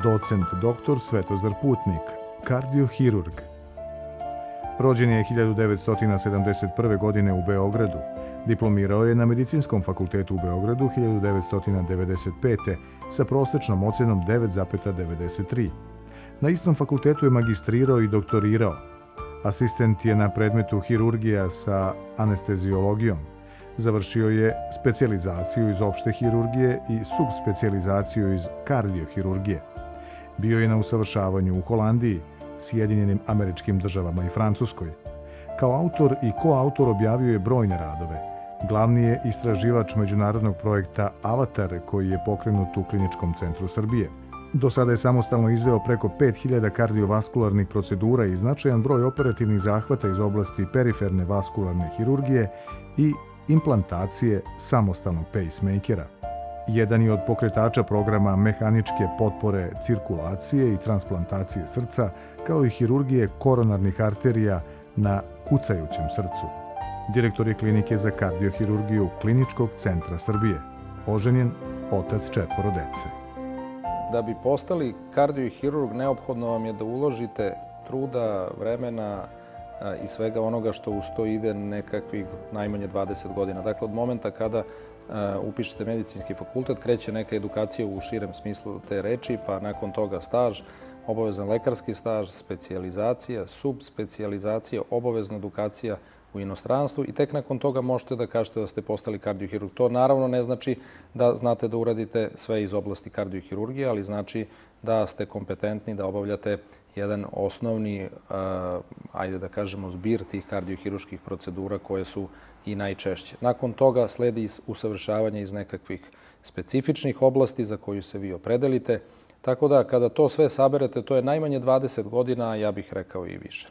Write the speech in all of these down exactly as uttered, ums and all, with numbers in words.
docent doktor Svetozar Putnik, kardiohirurg. Rođen je hiljadu devetsto sedamdeset prve. godine u Beogradu. Diplomirao je na Medicinskom fakultetu u Beogradu hiljadu devetsto devedeset pete. sa prosečnom ocenom devet zarez devedeset tri. Na istom fakultetu je magistrirao i doktorirao. Asistent je na predmetu hirurgija sa anesteziologijom. Završio je specijalizaciju iz opšte hirurgije i subspecijalizaciju iz kardiohirurgije. Bio je na usavršavanju u Holandiji, Sjedinjenim Američkim Državama i Francuskoj. Kao autor i koautor objavio je brojne radove. Glavni je istraživač međunarodnog projekta Avatar, koji je pokrenut u Kliničkom centru Srbije. Do sada je samostalno izveo preko pet hiljada kardiovaskularnih procedura i značajan broj operativnih zahvata iz oblasti periferne vaskularne hirurgije i implantacije samostalnog pacemakera. Jedan je od pokretača programa mehaničke potpore cirkulacije i transplantacije srca, kao i hirurgije koronarnih arterija na kucajućem srcu. Direktor je klinike za kardiohirurgiju Kliničkog centra Srbije. Oženjen, otac četvoro dece. Da bi postali kardiohirurg, neophodno vam je da uložite truda, vremena i svega onoga što uz to ide nekakvih najmanje dvadeset godina. Dakle, od momenta kada upišete medicinski fakultet, kreće neka edukacija u širem smislu te reči, pa nakon toga staž, obavezan lekarski staž, specijalizacija, subspecijalizacija, obavezna edukacija u inostranstvu i tek nakon toga možete da kažete da ste postali kardiohirurg. To naravno ne znači da znate da uradite sve iz oblasti kardiohirurgije, ali znači da ste kompetentni da obavljate jedan osnovni, ajde da kažemo, zbir tih kardiohirurških procedura koje su i najčešće. Nakon toga sledi usavršavanje iz nekakvih specifičnih oblasti za koju se vi opredelite. Tako da kada to sve saberete, to je najmanje dvadeset godina, a ja bih rekao i više.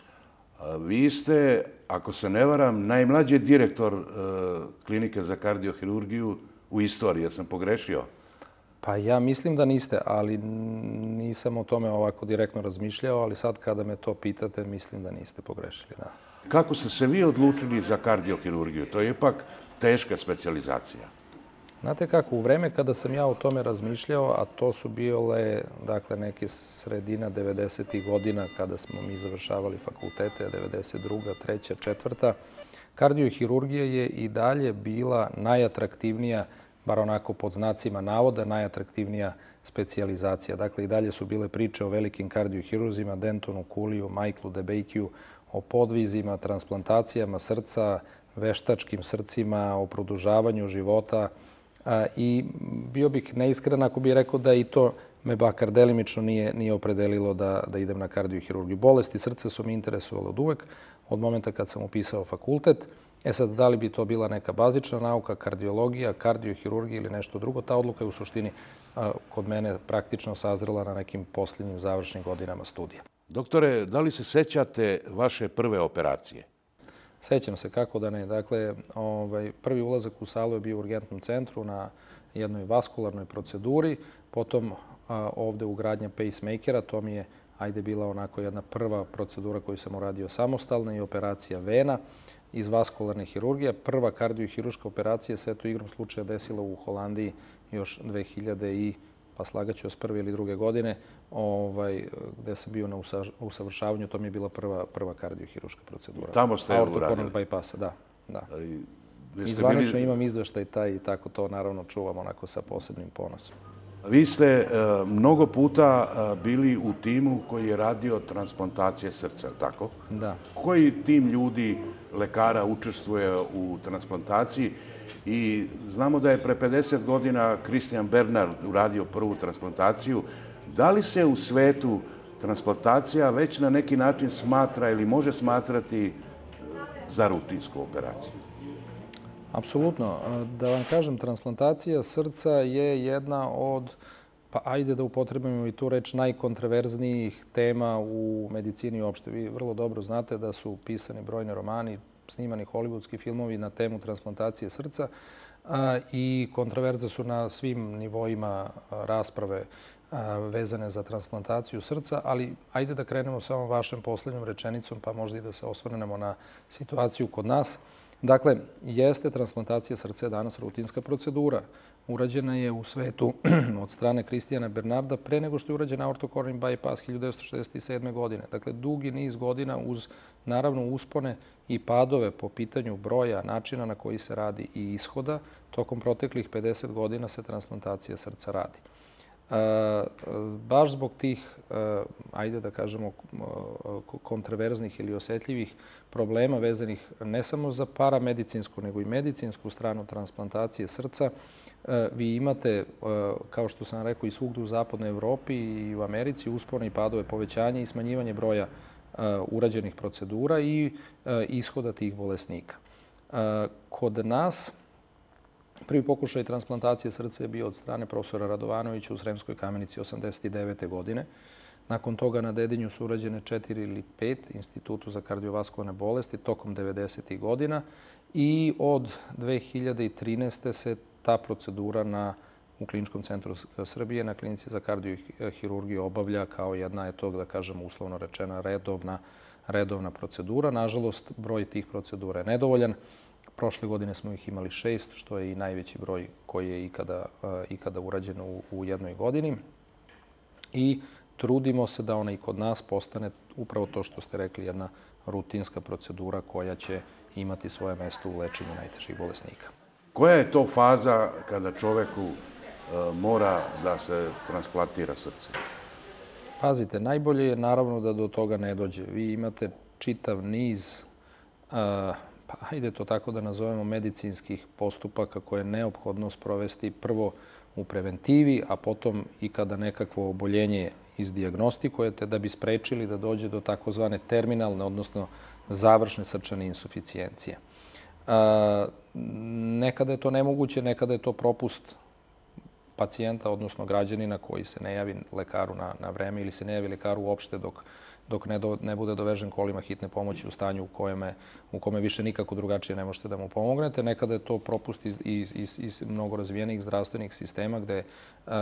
Vi ste, ako se ne varam, najmlađi direktor klinike za kardiohirurgiju u istoriji. Ja sam pogrešio? Pa ja mislim da niste, ali nisam o tome ovako direktno razmišljao, ali sad kada me to pitate, mislim da niste pogrešili, da. Kako ste se vi odlučili za kardiohirurgiju? To je ipak teška specijalizacija. Znate kako, u vreme kada sam ja o tome razmišljao, a to su bile, dakle, neke sredina devedesetih godina kada smo mi završavali fakultete, devedeset druga, treća, četvrta, kardiohirurgija je i dalje bila najatraktivnija, bar onako pod znacima navoda, najatraktivnija specijalizacija. Dakle, i dalje su bile priče o velikim kardiohirurzima, Dentonu, Kuliju, Michaelu DeBakeu, o podvizima, transplantacijama srca, veštačkim srcima, o produžavanju života. I bio bih neiskren ako bih rekao da i to me bakar delimično nije opredelilo da idem na kardiohirurgiju. Bolesti srca su me interesovale od uvek, od momenta kad sam upisao fakultet. E sad, da li bi to bila neka bazična nauka, kardiologija, kardiohirurgija ili nešto drugo, ta odluka je u suštini kod mene praktično sazrela na nekim posljednjim završnim godinama studija. Doktore, da li se sećate vaše prve operacije? Sećam se, kako da ne. Dakle, prvi ulazak u salu je bio u urgentnom centru na jednoj vaskularnoj proceduri, potom ovde ugradnja pacemakera, to mi je, ajde, bila onako jedna prva procedura koju sam uradio samostalna i operacija vena iz vaskularne hirurgije. Prva kardiohirurška operacija se eto igrom slučaja desila u Holandiji još dve hiljade i, pa slagaću vas, prve ili druge godine, gde sam bio na usavršavanju. To mi je bila prva kardiohirurška procedura. Tamo ste je uradili? Aortokornog bajpasa, da. Izvanično imam izveštaj taj i tako to naravno čuvam onako sa posebnim ponosom. Vi ste mnogo puta bili u timu koji je radio transplantacije srca, je li tako? Da. Koji tim ljudi, lekara, učestvuje u transplantaciji? I znamo da je pre pedeset godina Christian Bernard uradio prvu transplantaciju. Da li se u svetu transplantacija već na neki način smatra ili može smatrati za rutinsku operaciju? Apsolutno. Da vam kažem, transplantacija srca je jedna od, pa ajde da upotrebimo i tu reč, najkontraverznijih tema u medicini uopšte. Vi vrlo dobro znate da su pisani brojni romani, snimani hollywoodski filmovi na temu transplantacije srca i kontraverze su na svim nivoima rasprave vezane za transplantaciju srca, ali ajde da krenemo sa ovom vašem poslednjom rečenicom, pa možda i da se osvrnemo na situaciju kod nas. Dakle, jeste transplantacija srca je danas rutinska procedura. Urađena je u svetu od strane Kristijana Bernarda pre nego što je urađen aortokorni bypass hiljadu devetsto šezdeset sedme. godine. Dakle, dugi niz godina uz naravno uspone i padove po pitanju broja, načina na koji se radi i ishoda. Tokom proteklih pedeset godina se transplantacija srca radi. Baš zbog tih, ajde da kažemo, kontraverznih ili osjetljivih problema vezanih ne samo za paramedicinsku, nego i medicinsku stranu transplantacije srca, vi imate, kao što sam rekao, i svugde u zapadnoj Evropi i u Americi uspone i padove, povećanje i smanjivanje broja urađenih procedura i ishoda tih bolesnika. Kod nas prvi pokušaj transplantacije srca je bio od strane profesora Radovanovića u Sremskoj Kamenici osamdeset devete. godine. Nakon toga na Dedinju su urađene četiri ili pet Institutu za kardiovaskularne bolesti tokom devedesetih godina i od dve hiljade trinaeste. se ta procedura na, u Kliničkom centru Srbije, na Klinici za kardiohirurgiju obavlja kao jedna, je to da kažemo uslovno rečena, redovna, redovna procedura. Nažalost, broj tih procedura je nedovoljan. Prošle godine smo ih imali šest, što je i najveći broj koji je ikada, ikada urađen u, u jednoj godini. I trudimo se da ona i kod nas postane upravo to što ste rekli, jedna rutinska procedura koja će imati svoje mesto u lečenju najtežih bolesnika. Koja je to faza kada čoveku e, mora da se transplantira srce? Pazite, najbolje je naravno da do toga ne dođe. Vi imate čitav niz, a, pa hajde to tako da nazovemo, medicinskih postupaka koje je neophodno sprovesti prvo u preventivi, a potom i kada nekakvo oboljenje izdiagnostikujete da bi sprečili da dođe do takozvane terminalne, odnosno završne srčane insuficijencije. A, nekada je to nemoguće, nekada je to propust pacijenta, odnosno građanina koji se ne javi lekaru na, na vreme ili se ne javi lekaru uopšte dok, dok ne, do, ne bude dovežen kolima hitne pomoći u stanju u, kojeme, u kome više nikako drugačije ne možete da mu pomognete. Nekada je to propust iz, iz, iz, iz mnogo razvijenih zdravstvenih sistema gde e,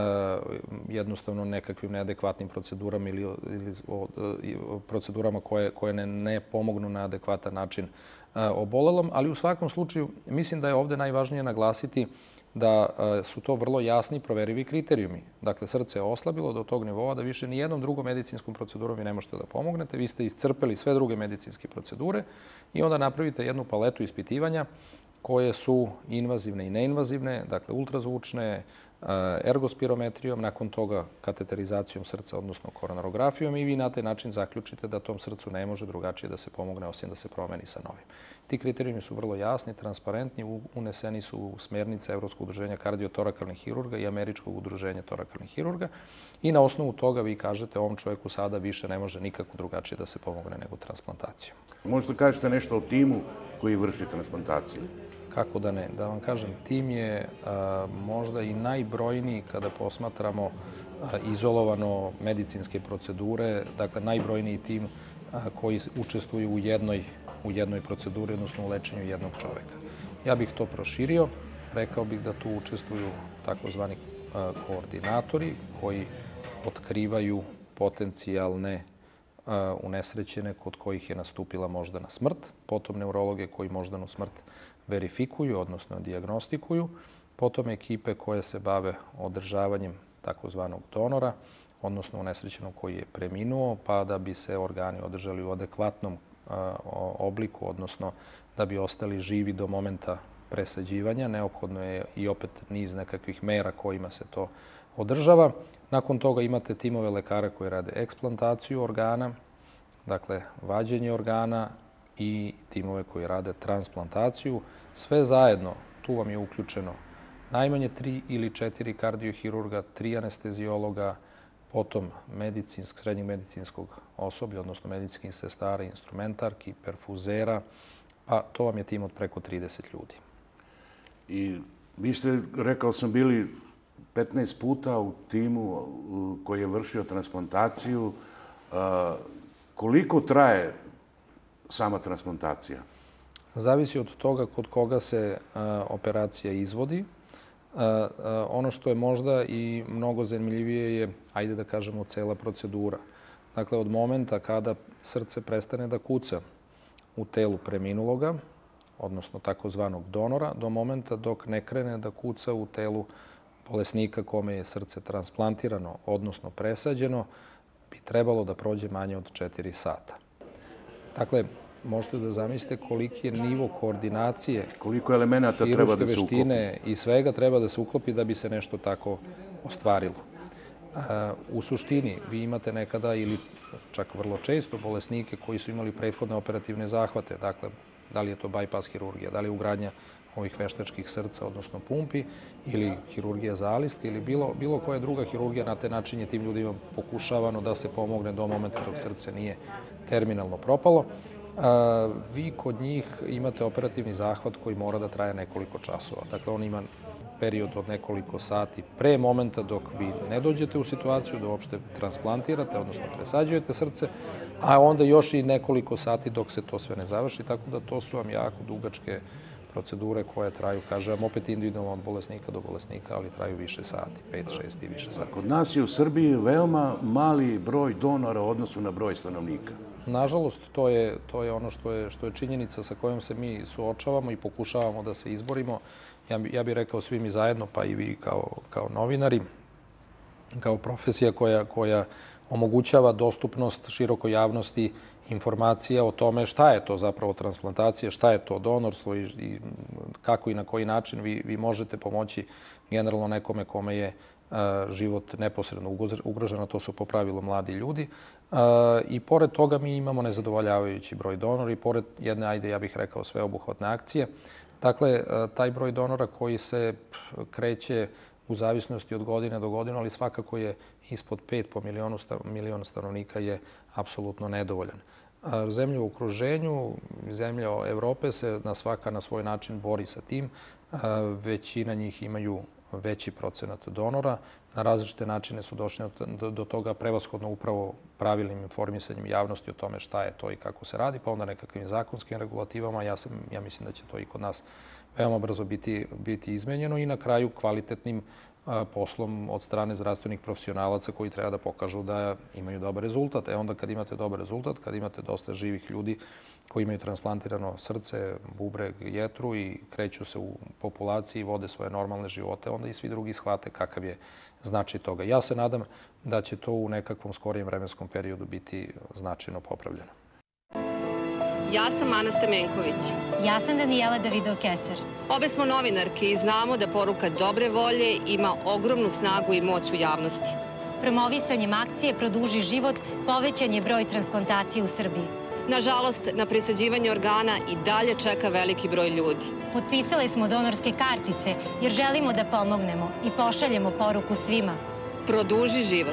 jednostavno nekakvim neadekvatnim procedurama ili, ili o, o, procedurama koje, koje ne, ne pomognu na adekvatan način e, obolelom. Ali u svakom slučaju mislim da je ovde najvažnije naglasiti da su to vrlo jasni proverivi kriterijumi. Dakle, srce je oslabilo do tog nivoa da više nijednom drugom medicinskom procedurom vi ne možete da pomognete. Vi ste iscrpeli sve druge medicinske procedure i onda napravite jednu paletu ispitivanja koje su invazivne i neinvazivne, dakle ultrazvučne, ergospirometrijom, nakon toga kateterizacijom srca, odnosno koronarografijom i vi na taj način zaključite da tom srcu ne može drugačije da se pomogne osim da se promeni sa novim. Ti kriterijumi su vrlo jasni, transparentni, uneseni su u smjernice Evropskog udruženja kardiotorakalnih hirurga i Američkog udruženja torakalnih hirurga i na osnovu toga vi kažete ovom čovjeku sada više ne može nikako drugačije da se pomogne nego transplantacijom. Možete kažete nešto o timu koji vrši transplantaciju? Kako da ne? Da vam kažem, tim je a, možda i najbrojniji kada posmatramo a, izolovano medicinske procedure, dakle najbrojniji tim a, koji učestvuju u jednoj, u jednoj proceduri, odnosno u lečenju jednog čoveka. Ja bih to proširio, rekao bih da tu učestvuju takozvani a, koordinatori koji otkrivaju potencijalne a, unesrećene kod kojih je nastupila moždana smrt, potom neurologe koji moždanu smrt verifikuju, odnosno dijagnostikuju, potom ekipe koje se bave održavanjem takozvanog donora, odnosno unesrećenog koji je preminuo, pa da bi se organi održali u adekvatnom a, obliku, odnosno da bi ostali živi do momenta presađivanja. Neophodno je i opet niz nekakvih mera kojima se to održava. Nakon toga imate timove lekara koji rade eksplantaciju organa, dakle vađenje organa, i timove koji rade transplantaciju. Sve zajedno, tu vam je uključeno najmanje tri ili četiri kardiohirurga, tri anestezijologa, potom medicinsk, srednjeg medicinskog osoblja, odnosno medicinskih sestara, instrumentarki, perfuzera, pa to vam je tim od preko trideset ljudi. I vi ste, rekao sam, bili petnaest puta u timu koji je vršio transplantaciju. Koliko traje sama transplantacija? Zavisi od toga kod koga se a, operacija izvodi. A, a, ono što je možda i mnogo zanimljivije je, ajde da kažemo, cela procedura. Dakle, od momenta kada srce prestane da kuca u telu preminuloga, odnosno takozvanog donora, do momenta dok ne krene da kuca u telu bolesnika kome je srce transplantirano, odnosno presađeno, bi trebalo da prođe manje od četiri sata. Dakle, možete da zamislite koliki je nivo koordinacije, koliko elemenata treba da se uklopi. Veštine i svega treba da se uklopi da bi se nešto tako ostvarilo. U suštini, vi imate nekada ili čak vrlo često bolesnike koji su imali prethodne operativne zahvate, dakle, da li je to bypass hirurgija, da li je ugradnja ovih veštačkih srca, odnosno pumpi, ili hirurgija zaliska, ili bilo, bilo koja druga hirurgija. Na taj način je tim ljudima pokušavano da se pomogne do momenta dok srce nije terminalno propalo. Vi kod njih imate operativni zahvat koji mora da traje nekoliko časova. Dakle, on ima period od nekoliko sati pre momenta dok vi ne dođete u situaciju da uopšte transplantirate, odnosno presađujete srce, a onda još i nekoliko sati dok se to sve ne završi, tako da to su vam jako dugačke procedure koje traju, kažem, opet individualno od bolesnika do bolesnika, ali traju više sati, pet, šest i više sati. Kod nas je u Srbiji veoma mali broj donora u odnosu na broj stanovnika. Nažalost, to je, to je ono što je, što je činjenica sa kojom se mi suočavamo i pokušavamo da se izborimo. Ja, bi, ja bih rekao svi mi zajedno, pa i vi kao, kao novinari, kao profesija koja, koja omogućava dostupnost širokoj javnosti informacija o tome šta je to zapravo transplantacija, šta je to donorstvo i, i kako i na koji način vi, vi možete pomoći generalno nekome kome je život neposredno ugroženo, to su po pravilu mladi ljudi. I pored toga mi imamo nezadovoljavajući broj donora i pored jedne, ajde ja bih rekao, sveobuhvatne akcije. Dakle, taj broj donora koji se kreće u zavisnosti od godine do godine, ali svakako je ispod pet po miliona stanovnika je apsolutno nedovoljan. Zemlje u okruženju, zemlje Evrope se na svaka na svoj način bori sa tim. Većina njih imaju veći procenat donora. Na različite načine su došli do toga prevashodno upravo pravilnim informisanjem javnosti o tome šta je to i kako se radi, pa onda nekakvim zakonskim regulativama. Ja, sam, ja mislim da će to i kod nas veoma brzo biti, biti izmenjeno i na kraju kvalitetnim poslom od strane zdravstvenih profesionalaca koji treba da pokažu da imaju dobar rezultat. E onda kad imate dobar rezultat, kad imate dosta živih ljudi koji imaju transplantirano srce, bubreg, jetru i kreću se u populaciji i vode svoje normalne živote, onda i svi drugi shvate kakav je značaj toga. Ja se nadam da će to u nekakvom skorijem vremenskom periodu biti značajno popravljeno. Ja sam Ana Stamenković. Ja sam Danijela Davidov-Keser. Obe smo novinarke i znamo da poruka dobre volje ima ogromnu snagu i moć u javnosti. Promovisanjem akcije Produži život povećan je broj transplantacije u Srbiji. Nažalost, na presađivanje organa i dalje čeka veliki broj ljudi. Potpisali smo donorske kartice jer želimo da pomognemo i pošaljemo poruku svima. Produži život.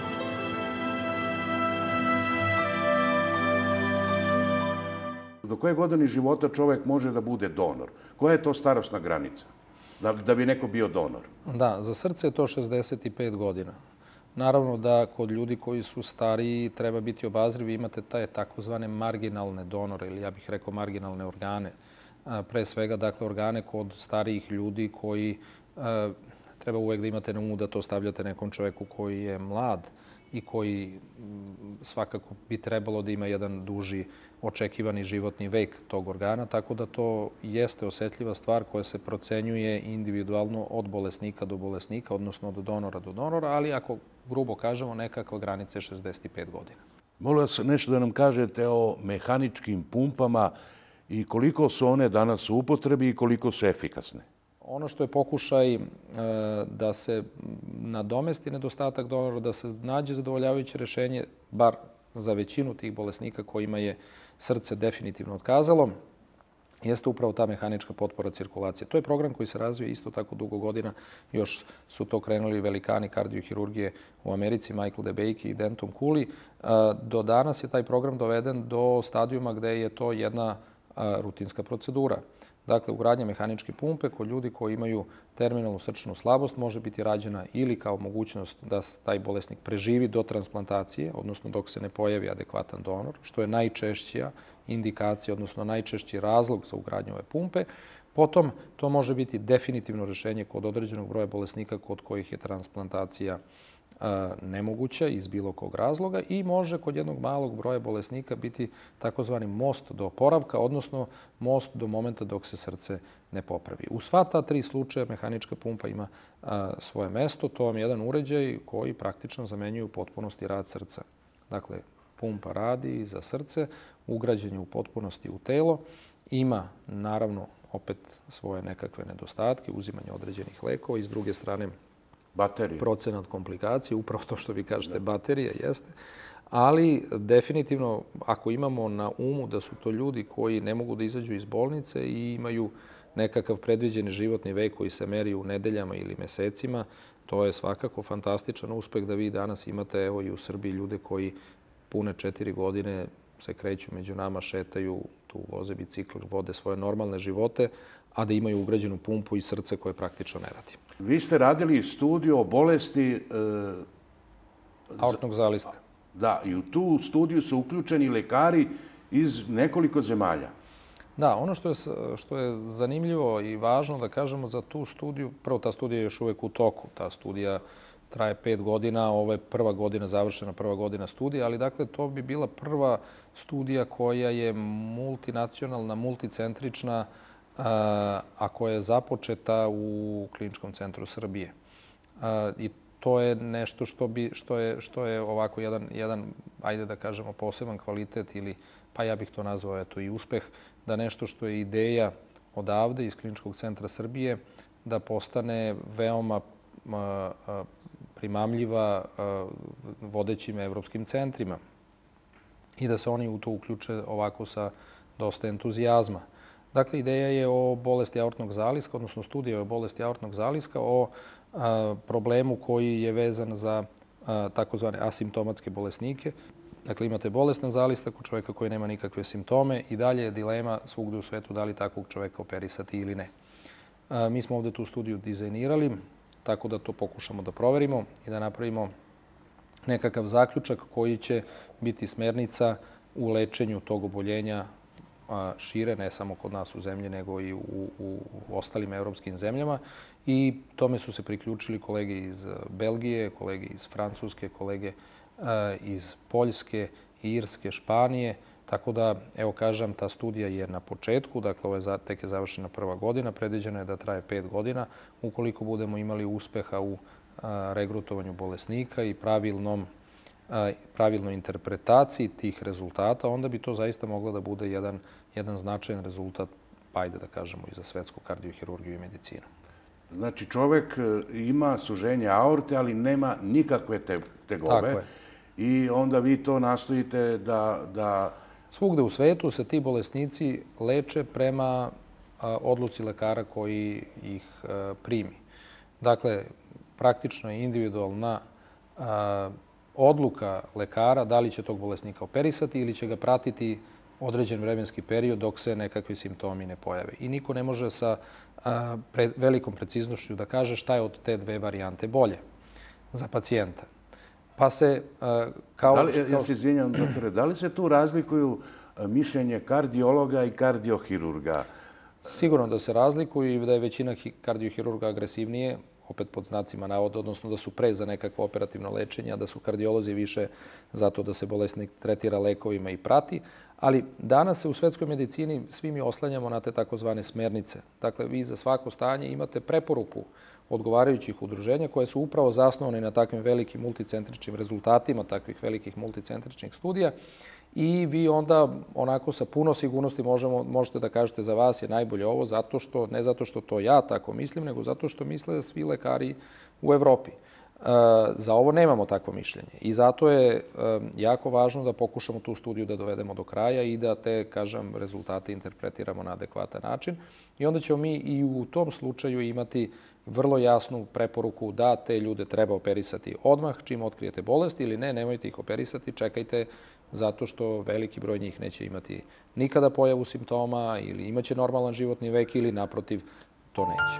Do koje godine života čovek može da bude donor? Koja je to starosna granica da, da bi neko bio donor? Da, za srce je to šezdeset pet godina. Naravno da kod ljudi koji su stariji treba biti obazrivi, imate taj takozvane marginalne donore ili ja bih rekao marginalne organe. Pre svega, dakle, organe kod starijih ljudi koji treba uvek da imate na umu da to stavljate nekom čoveku koji je mlad i koji svakako bi trebalo da ima jedan duži očekivani životni vek tog organa, tako da to jeste osetljiva stvar koja se procenjuje individualno od bolesnika do bolesnika, odnosno od donora do donora, ali ako grubo kažemo, nekakva granica je šezdeset pet godina. Molim vas nešto da nam kažete o mehaničkim pumpama i koliko su one danas u upotrebi i koliko su efikasne. Ono što je pokušaj da se nadomesti nedostatak donora, da se nađe zadovoljavajuće rešenje, bar za većinu tih bolesnika kojima je srce definitivno otkazalo, jeste upravo ta mehanička potpora cirkulacije. To je program koji se razvija isto tako dugo godina. Još su to krenuli velikani kardiohirurgije u Americi, Michael DeBakey i Denton Cooley. Do danas je taj program doveden do stadijuma gde je to jedna rutinska procedura. Dakle, ugradnja mehaničke pumpe kod ljudi koji imaju terminalnu srčanu slabost može biti rađena ili kao mogućnost da taj bolesnik preživi do transplantacije, odnosno dok se ne pojavi adekvatan donor, što je najčešća indikacija, odnosno najčešći razlog za ugradnju ove pumpe. Potom, to može biti definitivno rešenje kod određenog broja bolesnika kod kojih je transplantacija nemoguća iz bilo kog razloga i može kod jednog malog broja bolesnika biti takozvani most do oporavka, odnosno most do momenta dok se srce ne popravi. U sva ta tri slučaja mehanička pumpa ima svoje mesto. To vam je jedan uređaj koji praktično zamenjuje u potpunosti rad srca. Dakle, pumpa radi za srce, ugrađen je u potpunosti u telo, ima naravno opet svoje nekakve nedostatke, uzimanje određenih lekova i s druge strane baterije. Procenat komplikacije, upravo to što vi kažete, baterija jeste. Ali definitivno, ako imamo na umu da su to ljudi koji ne mogu da izađu iz bolnice i imaju nekakav predviđeni životni vek koji se meri u nedeljama ili mesecima, to je svakako fantastičan uspeh da vi danas imate, evo i u Srbiji, ljude koji pune četiri godine se kreću među nama, šetaju, tu voze bicikl, vode svoje normalne živote, a da imaju ugrađenu pumpu i srce koje praktično ne radi. Vi ste radili studiju o bolesti aortnog zaliska. Da, i u tu studiju su uključeni lekari iz nekoliko zemalja. Da, ono što je, što je zanimljivo i važno da kažemo za tu studiju, prvo ta studija je još uvek u toku, ta studija traje pet godina, ovo je prva godina, završena prva godina studija, ali dakle to bi bila prva studija koja je multinacionalna, multicentrična, a koja je započeta u Kliničkom centru Srbije. I to je nešto što, bi, što, je, što je ovako jedan, jedan, ajde da kažemo, poseban kvalitet ili, pa ja bih to nazvao, eto, i uspeh, da nešto što je ideja odavde iz Kliničkog centra Srbije, da postane veoma primamljiva vodećim evropskim centrima i da se oni u to uključe ovako sa dosta entuzijazma. Dakle, ideja je o bolesti aortnog zaliska, odnosno studija o bolesti aortnog zaliska, o problemu koji je vezan za takozvane asimptomatske bolesnike. Dakle, imate bolestan zalistak kod čovjeka koji nema nikakve simptome i dalje je dilema svugde u svetu da li takvog čovjeka operisati ili ne. Mi smo ovde tu studiju dizajnirali, tako da to pokušamo da proverimo i da napravimo nekakav zaključak koji će biti smernica u lečenju tog oboljenja šire, ne samo kod nas u zemlji, nego i u, u, u ostalim evropskim zemljama. I tome su se priključili kolege iz Belgije, kolege iz Francuske, kolege iz Poljske, Irske, Španije. Tako da, evo kažem, ta studija je na početku, dakle ovo je tek je završena prva godina, predviđeno je da traje pet godina. Ukoliko budemo imali uspeha u regrutovanju bolesnika i pravilnom pravilnoj interpretaciji tih rezultata, onda bi to zaista moglo da bude jedan, jedan značajan rezultat, pa ajde da kažemo, i za svetsku kardiohirurgiju i medicinu. Znači, čovek ima suženje aorte, ali nema nikakve te, tegobe. Tako je. I onda vi to nastojite da, da... Svugde u svetu se ti bolesnici leče prema odluci lekara koji ih primi. Dakle, praktično je individualna odluka lekara da li će tog bolesnika operisati ili će ga pratiti određen vremenski period dok se nekakvi simptomi ne pojave. I niko ne može sa velikom preciznošću da kaže šta je od te dve varijante bolje za pacijenta. Pa se kao... Da li, ja se izvinjam, doktore, da li se tu razlikuju mišljenje kardiologa i kardiohirurga? Sigurno da se razlikuju i da je većina kardiohirurga agresivnije, opet pod znacima navoda, odnosno da su pre za nekakvo operativno lečenje, a da su kardiolozi više zato da se bolesnik tretira lekovima i prati. Ali danas se u svetskoj medicini svi mi oslanjamo na te takozvane smernice. Dakle, vi za svako stanje imate preporuku odgovarajućih udruženja koje su upravo zasnovane na takvim velikim multicentričnim rezultatima, takvih velikih multicentričnih studija. I vi onda onako sa puno sigurnosti možemo, možete da kažete za vas je najbolje ovo, zato što, ne zato što to ja tako mislim, nego zato što misle svi lekari u Evropi. Za ovo nemamo takvo mišljenje i zato je jako važno da pokušamo tu studiju da dovedemo do kraja i da te, kažem, rezultate interpretiramo na adekvatan način. I onda ćemo mi i u tom slučaju imati vrlo jasnu preporuku da te ljude treba operisati odmah čim otkrijete bolest ili ne, nemojte ih operisati, čekajte zato što veliki broj njih neće imati nikada pojavu simptoma ili imaće normalan životni vek ili naprotiv to neće.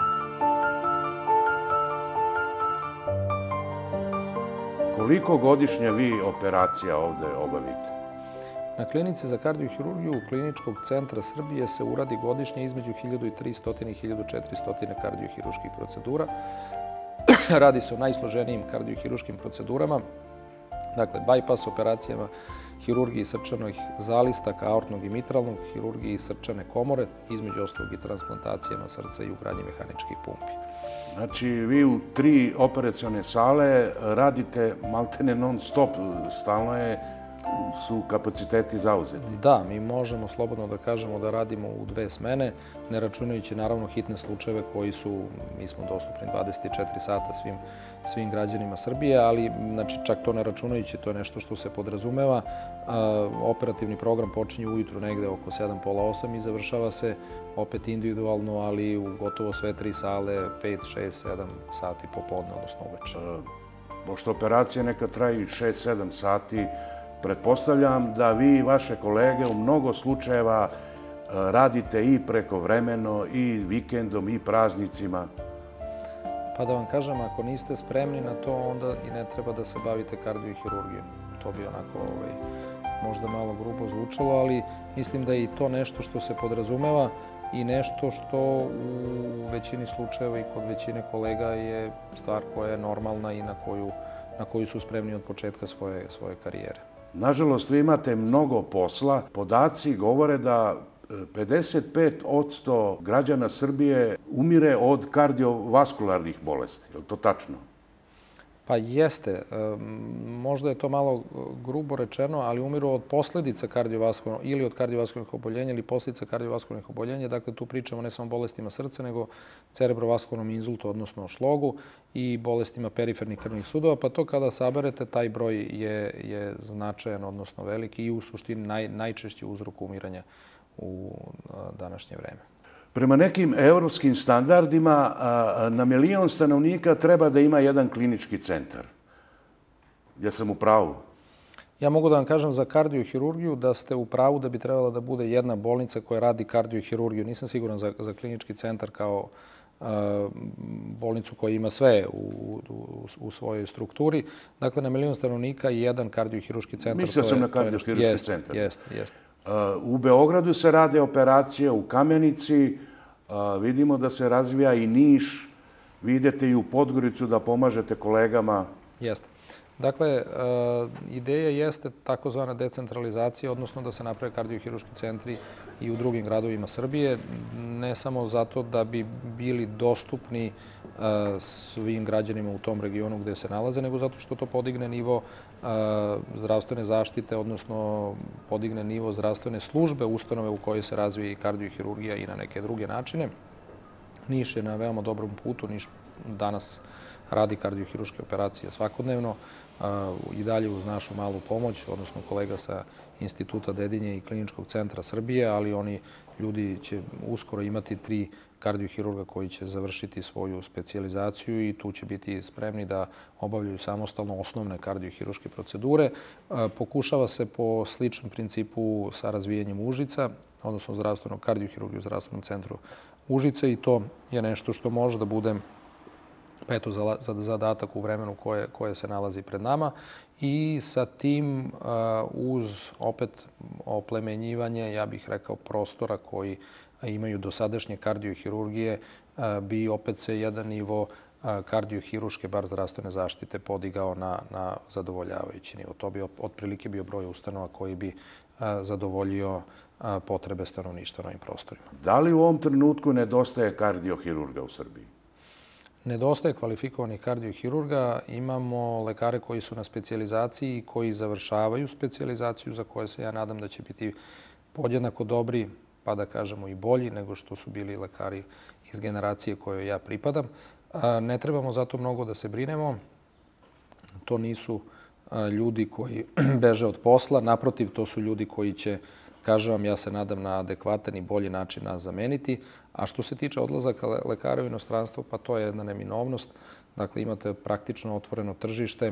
Koliko godišnje vi operacija ovde obavite? Na klinici za kardiohirurgiju Kliničkog centra Srbije se uradi godišnje između hiljadu tristo i hiljadu četiristo kardiohirurških procedura. Radi se o najsloženijim kardiohiruškim procedurama, dakle, bypass operacijama, hirurgiji srčanih zalistaka, aortnog i mitralnog, hirurgiji srčane komore, između ostalog i transplantacijama srca i ugradnje mehaničkih pumpi. Znači, vi u tri operacione sale radite maltene non stop, stalno je, su kapaciteti zauzeti. Da, mi možemo slobodno da kažemo da radimo u dve smene, ne računajući naravno hitne slučajeve koji su, mi smo dostupni dvadeset četiri sata svim, svim građanima Srbije, ali znači, čak to ne računajući, to je nešto što se podrazumeva. Operativni program počinje ujutru negde oko sedam, pola osam i završava se opet individualno, ali u gotovo sve tri sale, pet, šest, sedam sati popodne, odnosno uveče. Pošto operacije neka traju i šest, sedam sati, pretpostavljam da vi i vaše kolege u mnogo slučajeva radite i prekovremeno, i vikendom, i praznicima. Pa da vam kažem, ako niste spremni na to, onda i ne treba da se bavite kardiohirurgijom. To bi onako ovaj, možda malo grubo zvučalo, ali mislim da je i to nešto što se podrazumeva i nešto što u većini slučajeva i kod većine kolega je stvar koja je normalna i na koju, na koju su spremni od početka svoje, svoje karijere. Nažalost, vi imate mnogo posla. Podaci govore da pedeset pet posto građana Srbije umire od kardiovaskularnih bolesti. Je li to tačno? Pa jeste. Možda je to malo grubo rečeno, ali umiru od posljedica kardiovaskularnog ili od kardiovaskularnih oboljenja ili posljedica kardiovaskularnih oboljenja. Dakle, tu pričamo ne samo o bolestima srca, nego cerebrovaskularnom inzultu, odnosno o šlogu i bolestima perifernih krvnih sudova. Pa to kada saberete, taj broj je, je značajan, odnosno veliki i u suštini naj, najčešći uzrok umiranja u današnje vreme. Prema nekim evropskim standardima na milion stanovnika treba da ima jedan klinički centar. Ja sam u pravu? Ja mogu da vam kažem za kardiohirurgiju da ste u pravu da bi trebala da bude jedna bolnica koja radi kardiohirurgiju. Nisam siguran za, za klinički centar kao a, bolnicu koja ima sve u, u, u svojoj strukturi. Dakle, na milion stanovnika i jedan kardiohirurški centar. Mislio sam na kardiohirurški centar. Jeste, jeste. U Beogradu se rade operacije, u Kamenici, vidimo da se razvija i Niš, vi idete i u Podgoricu da pomažete kolegama. Jeste. Dakle, ideja jeste takozvana decentralizacija, odnosno da se naprave kardiohirurški centri i u drugim gradovima Srbije, ne samo zato da bi bili dostupni svim građanima u tom regionu gde se nalaze, nego zato što to podigne nivo zdravstvene zaštite, odnosno podigne nivo zdravstvene službe, ustanove u kojoj se razvije i kardiohirurgija i na neke druge načine. Niš je na veoma dobrom putu, Niš danas radi kardiohirurške operacije svakodnevno i dalje uz našu malu pomoć, odnosno kolega sa Instituta Dedinje i Kliničkog centra Srbije, ali oni ljudi će uskoro imati tri kardiohirurga koji će završiti svoju specijalizaciju i tu će biti spremni da obavljaju samostalno osnovne kardiohirurške procedure. Pokušava se po sličnom principu sa razvijanjem Užica, odnosno zdravstvenog kardiohirurgiju u zdravstvenom centru Užice i to je nešto što može da bude eto, za zadatak u vremenu koje, koje se nalazi pred nama i sa tim uz opet oplemenjivanje, ja bih rekao, prostora koji imaju dosadašnje kardiohirurgije, bi opet se jedan nivo kardiohirurške, bar zdravstvene zaštite, podigao na, na zadovoljavajući nivo. To bi otprilike bio broj ustanova koji bi zadovoljio potrebe stanovništva na ovim prostorima. Da li u ovom trenutku nedostaje kardiohirurga u Srbiji? Nedostaje kvalifikovanih kardiohirurga. Imamo lekare koji su na specijalizaciji i koji završavaju specijalizaciju za koje se ja nadam da će biti podjednako dobri, pa da kažemo i bolji nego što su bili lekari iz generacije kojoj ja pripadam. Ne trebamo zato mnogo da se brinemo. To nisu ljudi koji beže od posla. Naprotiv, to su ljudi koji će, kažem vam, ja se nadam, na adekvatan i bolji način nas zameniti. A što se tiče odlazaka lekara u inostranstvo, pa to je jedna neminovnost. Dakle, imate praktično otvoreno tržište.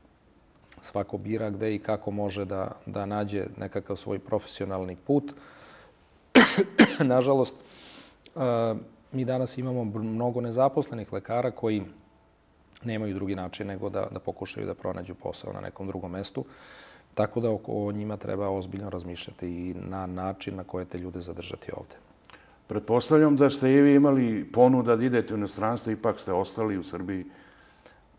Svako bira gde i kako može da, da nađe nekakav svoj profesionalni put. Nažalost, mi danas imamo mnogo nezaposlenih lekara koji nemaju drugi način nego da, da pokušaju da pronađu posao na nekom drugom mestu. Tako da o njima treba ozbiljno razmišljati i na način na koje te ljude zadržati ovde. Pretpostavljam da ste i vi imali ponuda da idete u inostranstvo, ipak ste ostali u Srbiji.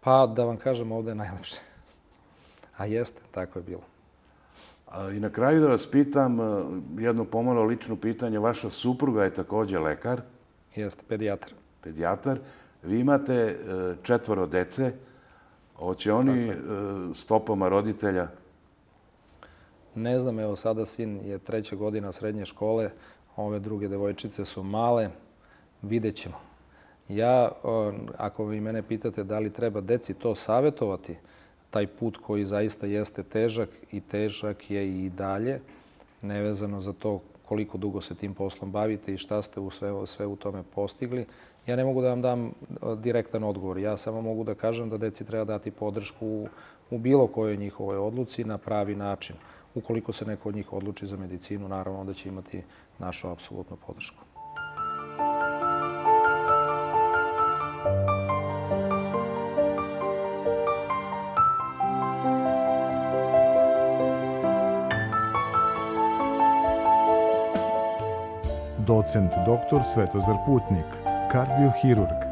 Pa da vam kažem, ovde je najlepše. A jeste, tako je bilo. I na kraju da vas pitam jedno pomalo lično pitanje. Vaša supruga je također lekar. Jeste, pedijatar. Pedijatar. Vi imate četvoro dece. Hoće oni stopama roditelja? Ne znam, evo sada sin je treća godina srednje škole, ove druge devojčice su male, vidjet ćemo. Ja, ako vi mene pitate da li treba deci to savjetovati, taj put koji zaista jeste težak i težak je i dalje, nevezano za to koliko dugo se tim poslom bavite i šta ste u sve, sve u tome postigli, ja ne mogu da vam dam direktan odgovor. Ja samo mogu da kažem da deci treba dati podršku u, u bilo kojoj njihovoj odluci na pravi način. Ukoliko se neko od njih odluči za medicinu, naravno onda će imati našu apsolutnu podršku. Docent doktor Svetozar Putnik, kardiohirurg.